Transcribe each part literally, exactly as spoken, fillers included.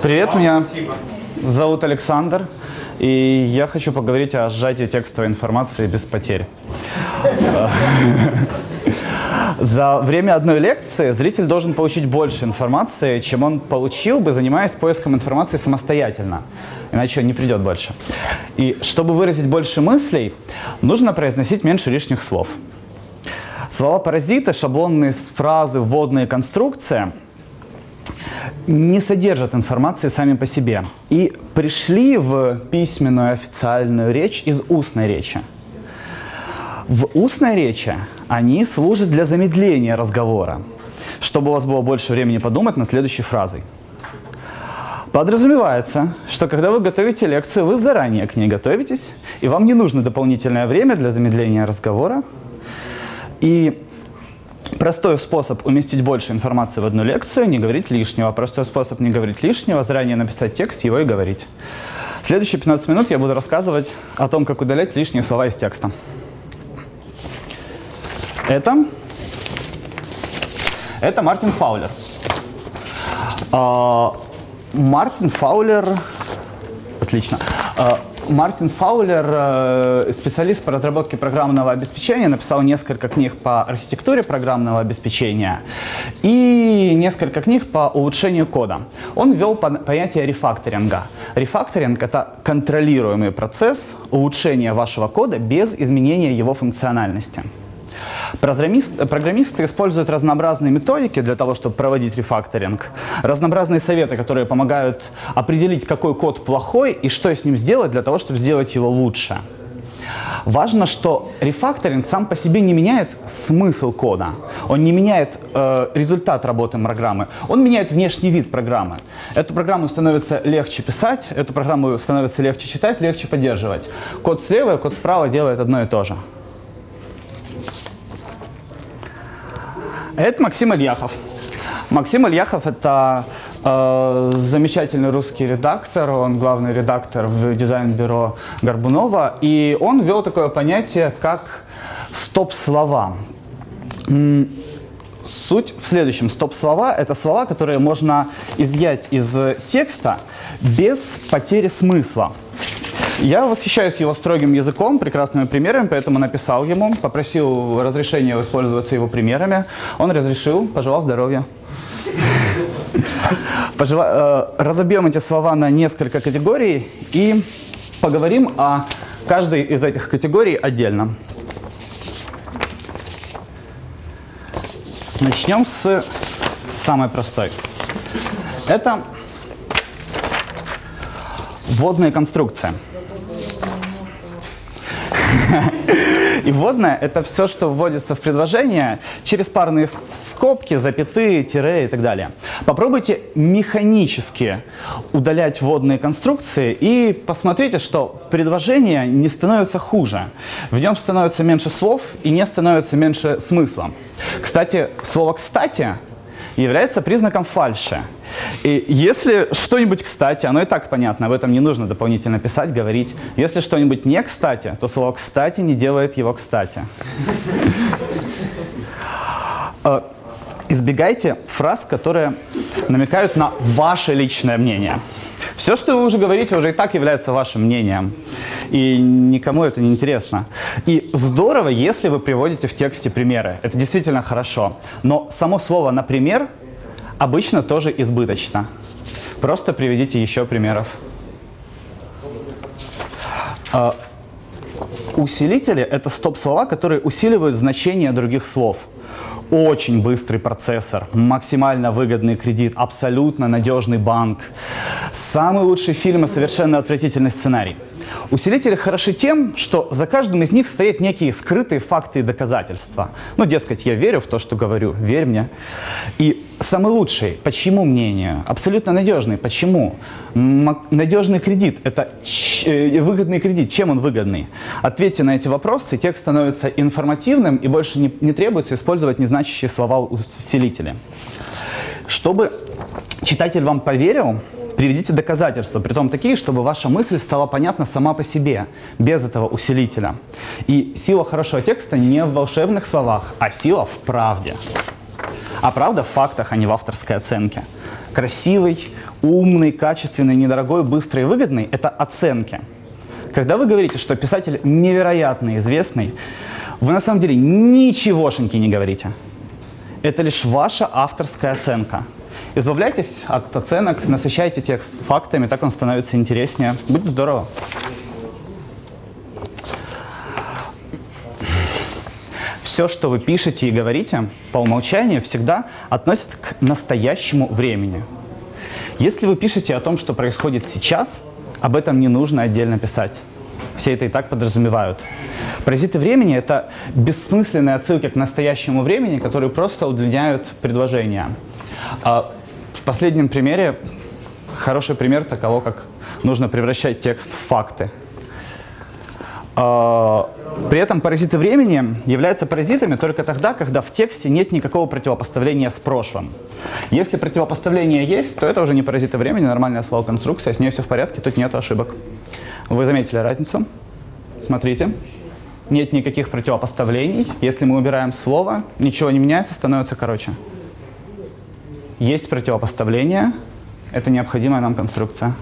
Привет, меня зовут Александр, и я хочу поговорить о сжатии текстовой информации без потерь. За время одной лекции зритель должен получить больше информации, чем он получил бы, занимаясь поиском информации самостоятельно. Иначе он не придет больше. И чтобы выразить больше мыслей, нужно произносить меньше лишних слов. Слова-паразиты, шаблонные фразы, вводные конструкции не содержат информации сами по себе и пришли в письменную официальную речь из устной речи. В устной речи они служат для замедления разговора, чтобы у вас было больше времени подумать над следующей фразой. Подразумевается, что когда вы готовите лекцию, вы заранее к ней готовитесь, и вам не нужно дополнительное время для замедления разговора. И простой способ уместить больше информации в одну лекцию – не говорить лишнего. Простой способ не говорить лишнего – заранее написать текст, его и говорить. В следующие пятнадцать минут я буду рассказывать о том, как удалять лишние слова из текста. Это, это Мартин Фаулер. А, Мартин Фаулер, отлично. А, Мартин Фаулер, специалист по разработке программного обеспечения, написал несколько книг по архитектуре программного обеспечения и несколько книг по улучшению кода. Он ввел понятие рефакторинга. Рефакторинг – это контролируемый процесс улучшения вашего кода без изменения его функциональности. Программисты используют разнообразные методики для того, чтобы проводить рефакторинг. Разнообразные советы, которые помогают определить, какой код плохой и что с ним сделать для того, чтобы сделать его лучше. Важно, что рефакторинг сам по себе не меняет смысл кода. Он не меняет э, результат работы программы. Он меняет внешний вид программы. Эту программу становится легче писать, эту программу становится легче читать, легче поддерживать. Код слева и код справа делает одно и то же. Это Максим Ильяхов. Максим Ильяхов – это э, замечательный русский редактор, он главный редактор в дизайн-бюро Горбунова, и он ввел такое понятие, как стоп-слова. Суть в следующем. Стоп-слова – это слова, которые можно изъять из текста без потери смысла. Я восхищаюсь его строгим языком, прекрасными примерами, поэтому написал ему, попросил разрешения воспользоваться его примерами. Он разрешил, пожелал здоровья. Разобьем эти слова на несколько категорий и поговорим о каждой из этих категорий отдельно. Начнем с самой простой. Это вводная конструкция. И вводная – это все, что вводится в предложение через парные скобки, запятые, тире и так далее. Попробуйте механически удалять вводные конструкции и посмотрите, что предложение не становится хуже. В нем становится меньше слов и не становится меньше смысла. Кстати, слово «кстати» является признаком фальши. И если что-нибудь кстати, оно и так понятно, об этом не нужно дополнительно писать, говорить. Если что-нибудь не кстати, то слово «кстати» не делает его кстати. Избегайте фраз, которые намекают на ваше личное мнение. Все, что вы уже говорите, уже и так является вашим мнением. И никому это не интересно. И здорово, если вы приводите в тексте примеры. Это действительно хорошо. Но само слово «например» обычно тоже избыточно. Просто приведите еще примеров. Усилители – это стоп-слова, которые усиливают значение других слов. Очень быстрый процессор, максимально выгодный кредит, абсолютно надежный банк, самый лучший фильм и совершенно отвратительный сценарий. Усилители хороши тем, что за каждым из них стоят некие скрытые факты и доказательства. Ну, дескать, я верю в то, что говорю, верь мне. И самый лучший, почему мнению? Абсолютно надежный, почему? Надежный кредит – это выгодный кредит. Чем он выгодный? Ответьте на эти вопросы, текст становится информативным и больше не, не требуется использовать незначащие слова усилителя. Чтобы читатель вам поверил, приведите доказательства, притом такие, чтобы ваша мысль стала понятна сама по себе, без этого усилителя. И сила хорошего текста не в волшебных словах, а сила в правде. А правда в фактах, а не в авторской оценке. Красивый, умный, качественный, недорогой, быстрый и выгодный – это оценки. Когда вы говорите, что писатель невероятно известный, вы на самом деле ничегошеньки не говорите. Это лишь ваша авторская оценка. Избавляйтесь от оценок, насыщайте текст фактами, так он становится интереснее. Будет здорово. Все, что вы пишете и говорите, по умолчанию всегда относится к настоящему времени. Если вы пишете о том, что происходит сейчас, об этом не нужно отдельно писать. Все это и так подразумевают. Паразиты времени – это бессмысленные отсылки к настоящему времени, которые просто удлиняют предложения. В последнем примере хороший пример таково, как нужно превращать текст в факты. При этом паразиты времени являются паразитами только тогда, когда в тексте нет никакого противопоставления с прошлым. Если противопоставление есть, то это уже не паразиты времени, нормальная словоконструкция, с ней все в порядке, тут нет ошибок. Вы заметили разницу? Смотрите. Нет никаких противопоставлений. Если мы убираем слово, ничего не меняется, становится короче. Есть противопоставление. Это необходимая нам конструкция.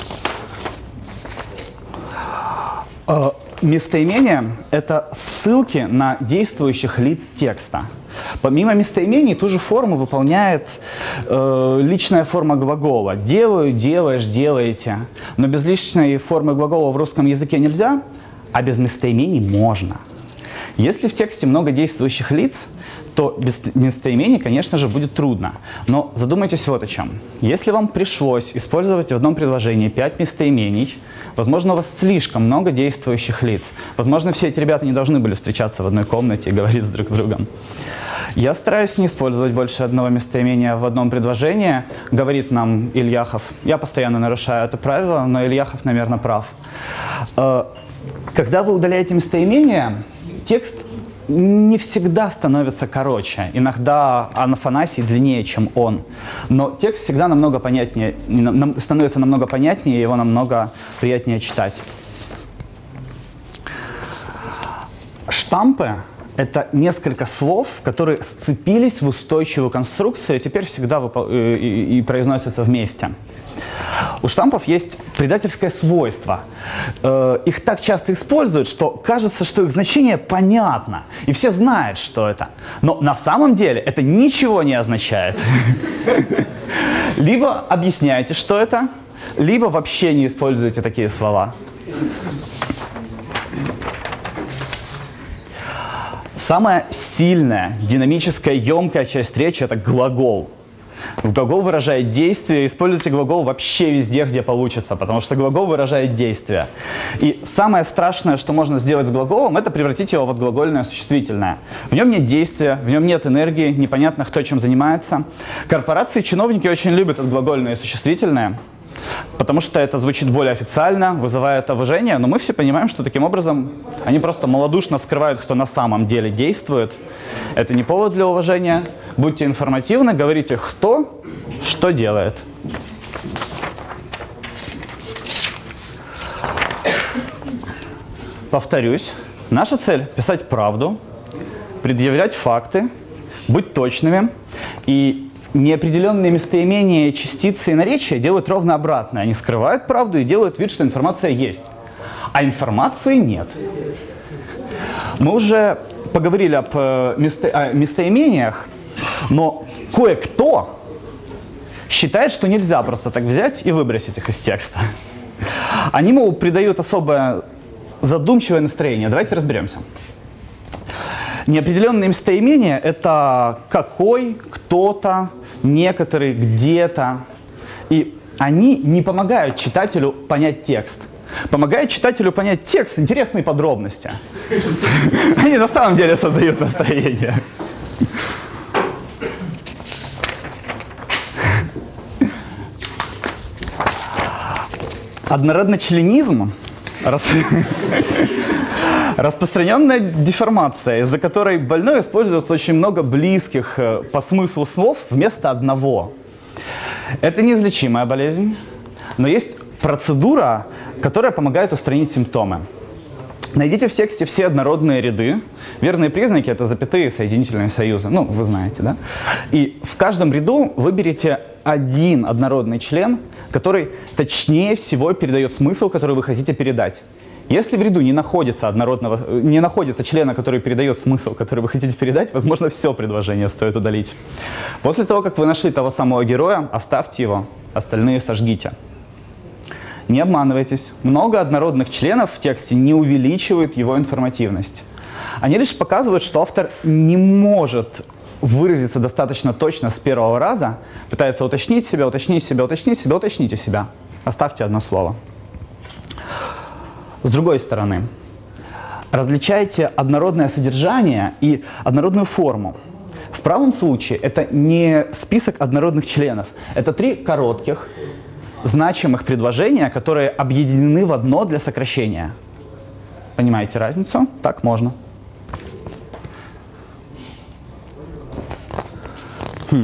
Местоимения – это ссылки на действующих лиц текста. Помимо местоимений, ту же форму выполняет э, личная форма глагола. Делаю, делаешь, делаете. Но без личной формы глагола в русском языке нельзя, а без местоимений можно. Если в тексте много действующих лиц, то без местоимений, конечно же, будет трудно. Но задумайтесь вот о чем. Если вам пришлось использовать в одном предложении пять местоимений, возможно, у вас слишком много действующих лиц. Возможно, все эти ребята не должны были встречаться в одной комнате и говорить друг с другом. Я стараюсь не использовать больше одного местоимения в одном предложении, говорит нам Ильяхов. Я постоянно нарушаю это правило, но Ильяхов, наверное, прав. Когда вы удаляете местоимение, текст не всегда становится короче. Иногда Афанасий длиннее, чем он. Но текст всегда намного понятнее, становится намного понятнее, его намного приятнее читать. Штампы – это несколько слов, которые сцепились в устойчивую конструкцию и теперь всегда и, и произносятся вместе. У штампов есть предательское свойство. Э, их так часто используют, что кажется, что их значение понятно, и все знают, что это. Но на самом деле это ничего не означает. Либо объясняйте, что это, либо вообще не используйте такие слова. Самая сильная, динамическая, емкая часть речи – это глагол. Глагол выражает действие. Используйте глагол вообще везде, где получится, потому что глагол выражает действие. И самое страшное, что можно сделать с глаголом, это превратить его в отглагольное существительное. В нем нет действия, в нем нет энергии, непонятно, кто чем занимается. Корпорации и чиновники очень любят отглагольные существительные, потому что это звучит более официально, вызывает уважение, но мы все понимаем, что таким образом они просто малодушно скрывают, кто на самом деле действует. Это не повод для уважения. Будьте информативны, говорите, кто что делает. Повторюсь, наша цель – писать правду, предъявлять факты, быть точными. И неопределенные местоимения, частицы и наречия делают ровно обратное. Они скрывают правду и делают вид, что информация есть. А информации нет. Мы уже поговорили об место, о местоимениях, но кое-кто считает, что нельзя просто так взять и выбросить их из текста. Они, мол, придают особое задумчивое настроение. Давайте разберемся. Неопределенные местоимения – это какой, кто-то, некоторый, где-то. И они не помогают читателю понять текст. Помогает читателю понять текст интересные подробности. Они на самом деле создают настроение. Однородночленизм распространенная деформация, из-за которой больной используется очень много близких по смыслу слов вместо одного. Это неизлечимая болезнь, но есть процедура, которая помогает устранить симптомы. Найдите в тексте все однородные ряды. Верные признаки – это запятые, соединительные союзы. Ну, вы знаете, да? И в каждом ряду выберите один однородный член, который точнее всего передает смысл, который вы хотите передать. Если в ряду не находится, однородного, не находится члена, который передает смысл, который вы хотите передать, возможно, все предложение стоит удалить. После того, как вы нашли того самого героя, оставьте его, остальные сожгите. Не обманывайтесь. Много однородных членов в тексте не увеличивают его информативность. Они лишь показывают, что автор не может выразиться достаточно точно с первого раза, пытается уточнить себя, уточнить себя, уточнить себя, уточните себя. Оставьте одно слово. С другой стороны, различайте однородное содержание и однородную форму. В правом случае это не список однородных членов, это три коротких, значимых предложения, которые объединены в одно для сокращения. Понимаете разницу? Так можно. Хм.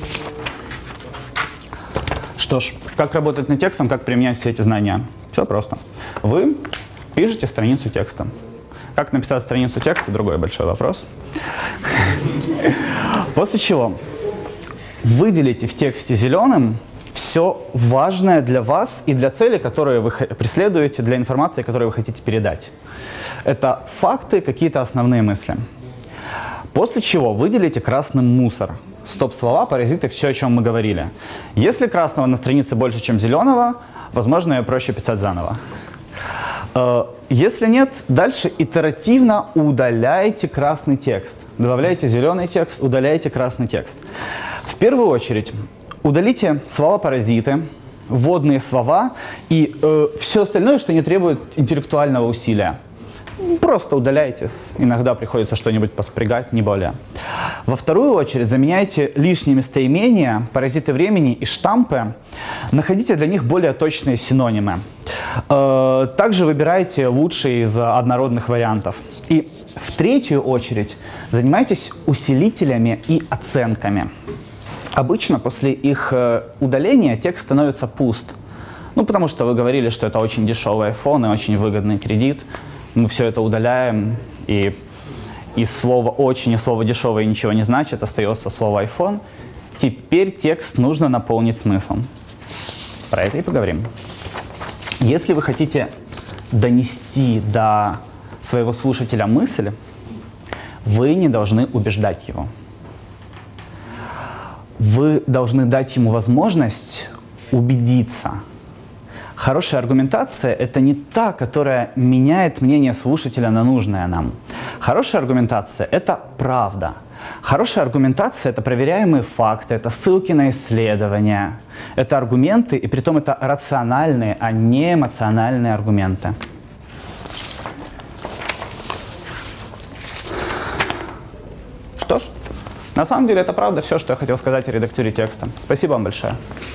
Что ж, как работать над текстом, как применять все эти знания? Все просто. Вы пишете страницу текста. Как написать страницу текста – другой большой вопрос. После чего выделите в тексте зеленым все важное для вас и для цели, которые вы преследуете, для информации, которую вы хотите передать. Это факты, какие-то основные мысли. После чего выделите красным мусор. Стоп-слова, паразиты, все, о чем мы говорили. Если красного на странице больше, чем зеленого, возможно, ее проще писать заново. Если нет, дальше итеративно удаляйте красный текст. Добавляйте зеленый текст, удаляйте красный текст. В первую очередь удалите слова-паразиты, вводные слова и э, все остальное, что не требует интеллектуального усилия. Просто удаляйте. Иногда приходится что-нибудь поспрягать, не более. Во вторую очередь заменяйте лишние местоимения, паразиты времени и штампы. Находите для них более точные синонимы. Также выбирайте лучшие из однородных вариантов. И в третью очередь занимайтесь усилителями и оценками. Обычно после их удаления текст становится пуст. Ну, потому что вы говорили, что это очень дешевый айфон и очень выгодный кредит. Мы все это удаляем, и из слова «очень» и слова «дешевый» ничего не значит, остается слово iPhone. Теперь текст нужно наполнить смыслом. Про это и поговорим. Если вы хотите донести до своего слушателя мысль, вы не должны убеждать его. Вы должны дать ему возможность убедиться. Хорошая аргументация – это не та, которая меняет мнение слушателя на нужное нам. Хорошая аргументация – это правда. Хорошая аргументация – это проверяемые факты, это ссылки на исследования, это аргументы, и притом это рациональные, а не эмоциональные аргументы. Что ж, на самом деле это правда все, что я хотел сказать о редактуре текста. Спасибо вам большое.